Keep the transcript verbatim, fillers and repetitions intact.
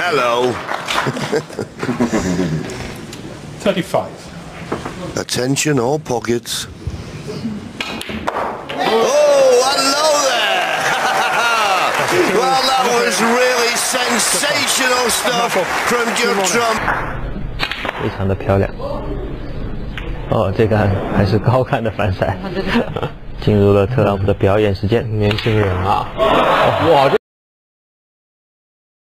Hello. thirty-five. Attention, all pockets. Oh, hello there! Well, that was really sensational stuff from Judd Trump. 非常的漂亮。哦，这个还是高看的反闪。进入了特朗普的表演时间， 年轻人啊，哇！这